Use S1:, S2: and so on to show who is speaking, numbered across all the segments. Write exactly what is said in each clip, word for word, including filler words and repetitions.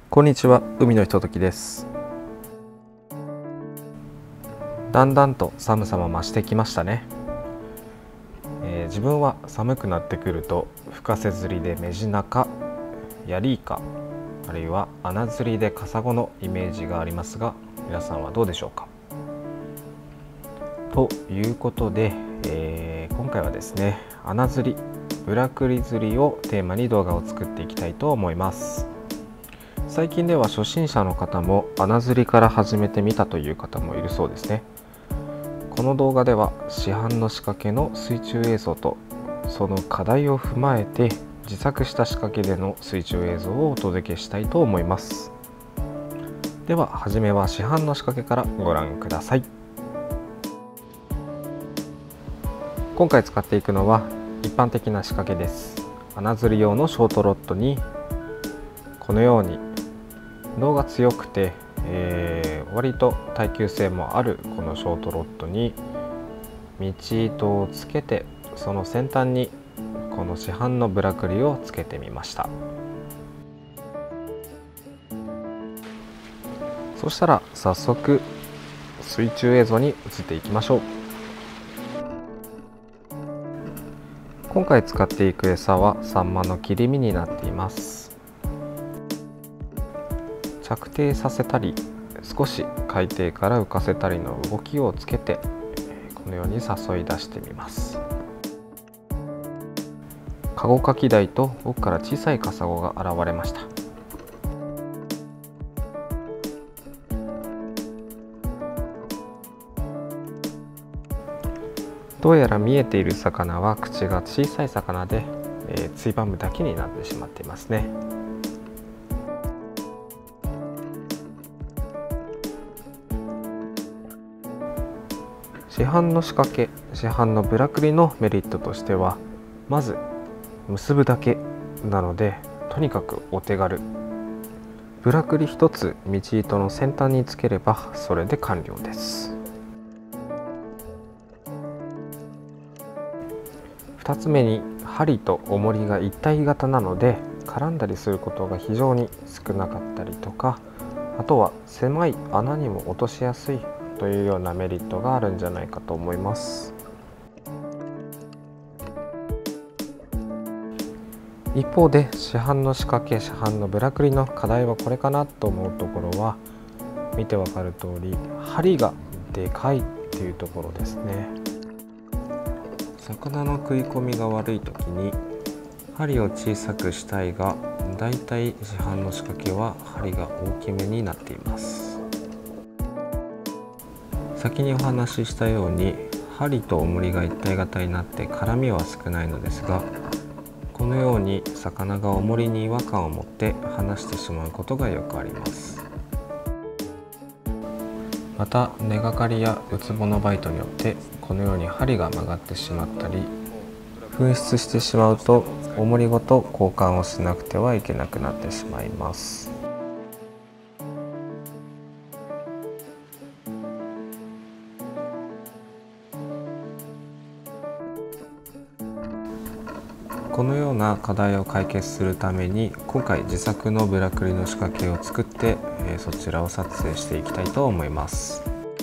S1: こんにちは、海のひとときです。だんだんと寒さも増してきましたね。えー、自分は寒くなってくると深瀬釣りでメジナかヤリイカ、あるいは穴釣りでカサゴのイメージがありますが、皆さんはどうでしょうか。ということで、えー、今回はですね、穴釣り、ブラクリ釣りをテーマに動画を作っていきたいと思います。最近では初心者の方も穴釣りから始めてみたという方もいるそうですね。この動画では市販の仕掛けの水中映像とその課題を踏まえて自作した仕掛けでの水中映像をお届けしたいと思います。では初めは市販の仕掛けからご覧ください。今回使っていくのは一般的な仕掛けです。穴釣り用のショートロッドにこのように胴が強くて、えー、割と耐久性もあるこのショートロッドに道糸をつけて、その先端にこの市販のブラクリをつけてみました。そしたら早速水中映像に移っていきましょう。今回使っていく餌はサンマの切り身になっています。着底させたり少し海底から浮かせたりの動きをつけて、このように誘い出してみます。カゴカキダイと奥から小さいカサゴが現れました。どうやら見えている魚は口が小さい魚で、えー、ツイバムだけになってしまっていますね。市販の仕掛け、市販のブラクリのメリットとしては、まず結ぶだけなのでとにかくお手軽。ブラクリ一つ道糸の先端につければそれで完了です。ふたつめに針と重りが一体型なので絡んだりすることが非常に少なかったりとか、あとは狭い穴にも落としやすいというようなメリットがあるんじゃないかと思います。一方で市販の仕掛け、市販のブラクリの課題はこれかなと思うところは、見てわかる通り針がでかいっていうところですね。魚の食い込みが悪い時に針を小さくしたいが、だいたい市販の仕掛けは針が大きめになっています。先にお話ししたように針と重りが一体型になって絡みは少ないのですが、このように魚が重りに違和感を持って離してしまうことがよくあります。また根がかりやウツボのバイトによってこのように針が曲がってしまったり紛失してしまうと、重りごと交換をしなくてはいけなくなってしまいます。このような課題を解決するために今回自作のブラクリの仕掛けを作って、えー、そちらを撮影していきたいと思います。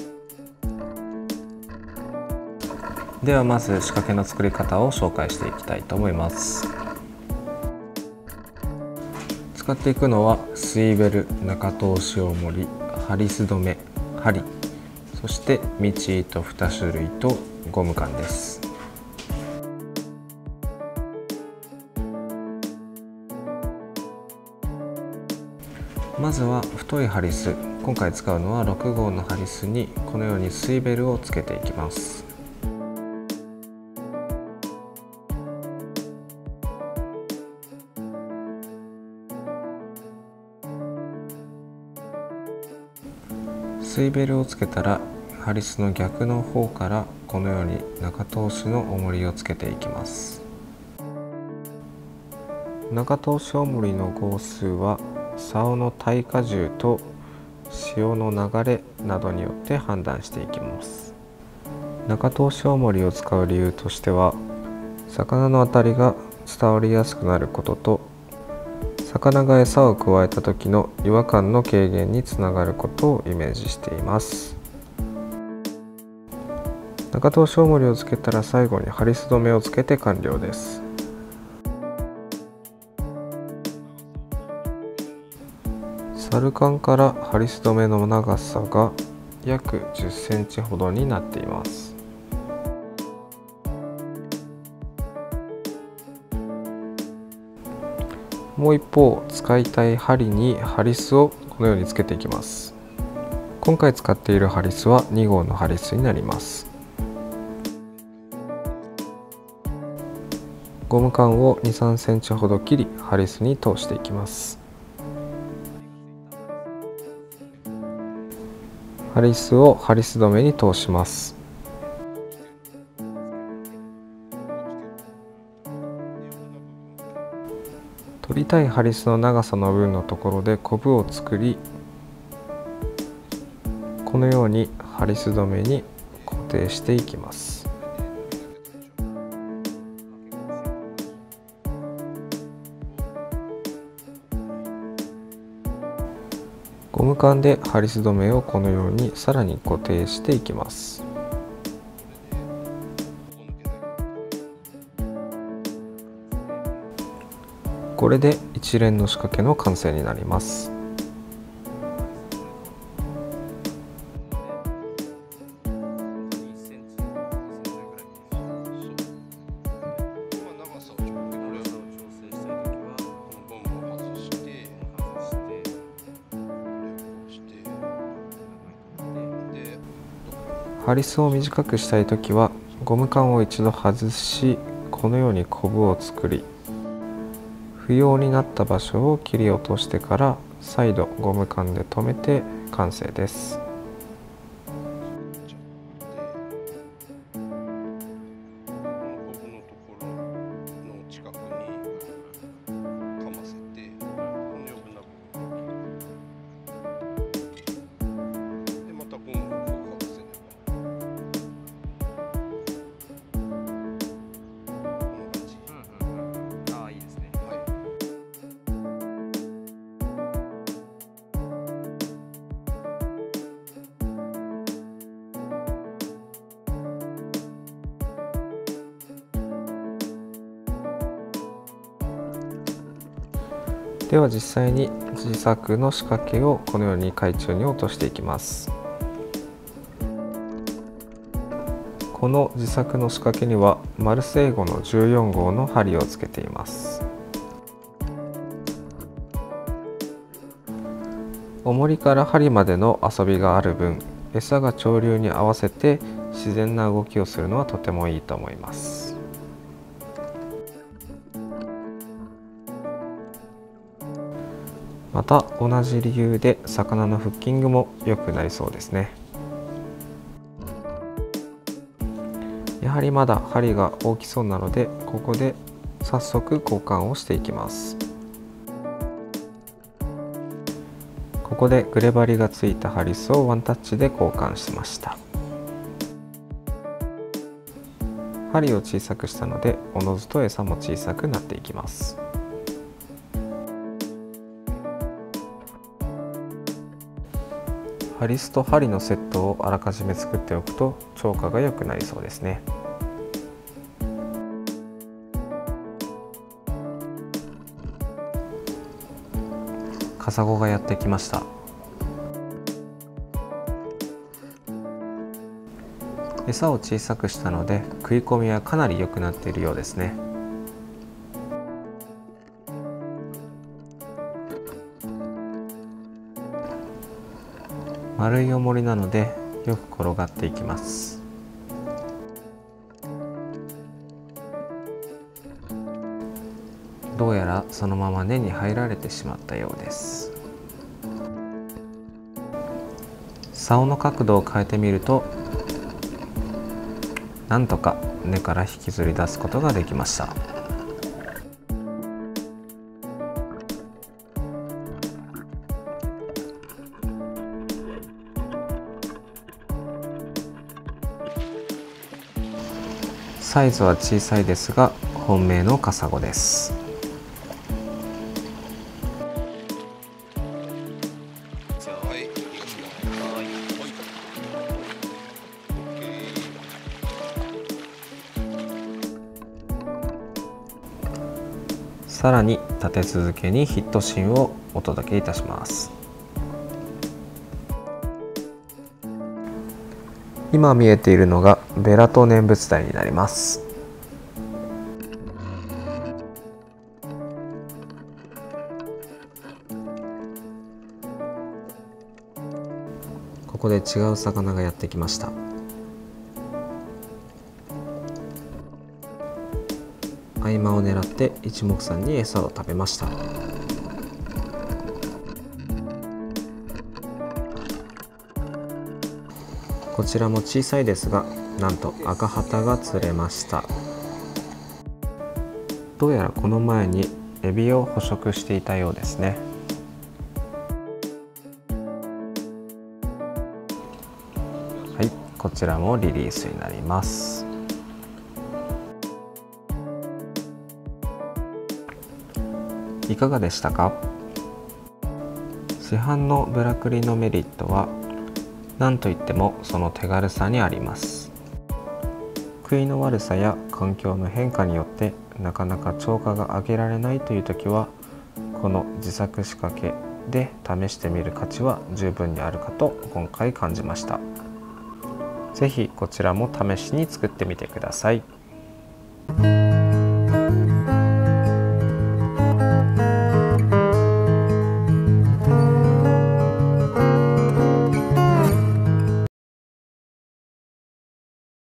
S1: ではまず仕掛けの作り方を紹介していきたいと思います。使っていくのはスイベル、中通し重り、ハリス止め、針、そして道糸に種類とゴム管です。まずは太いハリス、今回使うのはろくごうのハリスにこのようにスイベルをつけていきます。スイベルをつけたらハリスの逆の方からこのように中通しの重りをつけていきます。中通し重りの号数は竿の耐荷重と潮の流れなどによって判断していきます。中通し重りを使う理由としては、魚の当たりが伝わりやすくなることと、 魚が餌を加えた時の違和感の軽減につながることをイメージしています。中通し重りをつけたら最後にハリス止めをつけて完了です。サルカンからハリス止めの長さが約じゅっセンチほどになっています。もう一方、使いたい針にハリスをこのようにつけていきます。今回使っているハリスはに号のハリスになります。ゴム管をに、さんセンチほど切りハリスに通していきます。ハリスをハリス止めに通します。取りたいハリスの長さの分のところでコブを作り、このようにハリス止めに固定していきます。ゴム管でハリス止めをこのようにさらに固定していきます。これで一連の仕掛けの完成になります。ハリスを短くしたいときはゴム管を一度外し、このようにコブを作り、不要になった場所を切り落としてから再度ゴム管で留めて完成です。では実際に自作の仕掛けをこのように海中に落としていきます。この自作の仕掛けにはマルセイゴのじゅうよん号の針をつけています。重りから針までの遊びがある分、餌が潮流に合わせて自然な動きをするのはとてもいいと思います。また同じ理由で魚のフッキングも良くなりそうですね。やはりまだ針が大きそうなので、ここで早速交換をしていきます。ここでグレ針がついたハリスをワンタッチで交換しました。針を小さくしたのでおのずと餌も小さくなっていきます。ハリスと針のセットをあらかじめ作っておくと釣果が良くなりそうですね。カサゴがやってきました。餌を小さくしたので食い込みはかなり良くなっているようですね。丸い重りなのでよく転がっていきます。どうやらそのまま根に入られてしまったようです。竿の角度を変えてみると、なんとか根から引きずり出すことができました。サイズは小さいですが本命のカサゴです。 さらに立て続けにヒットシーンをお届けいたします。今見えているのがベラト念仏台になります。ここで違う魚がやってきました。合間を狙って一目散に餌を食べました。こちらも小さいですが、なんと赤ハタが釣れました。どうやらこの前にエビを捕食していたようですね。はい、こちらもリリースになります。いかがでしたか？市販のブラクリのメリットは何といってもその手軽さにあります。食いの悪さや環境の変化によってなかなか釣果が上げられないという時は、この自作仕掛けで試してみる価値は十分にあるかと今回感じました。ぜひこちらも試しに作ってみてください。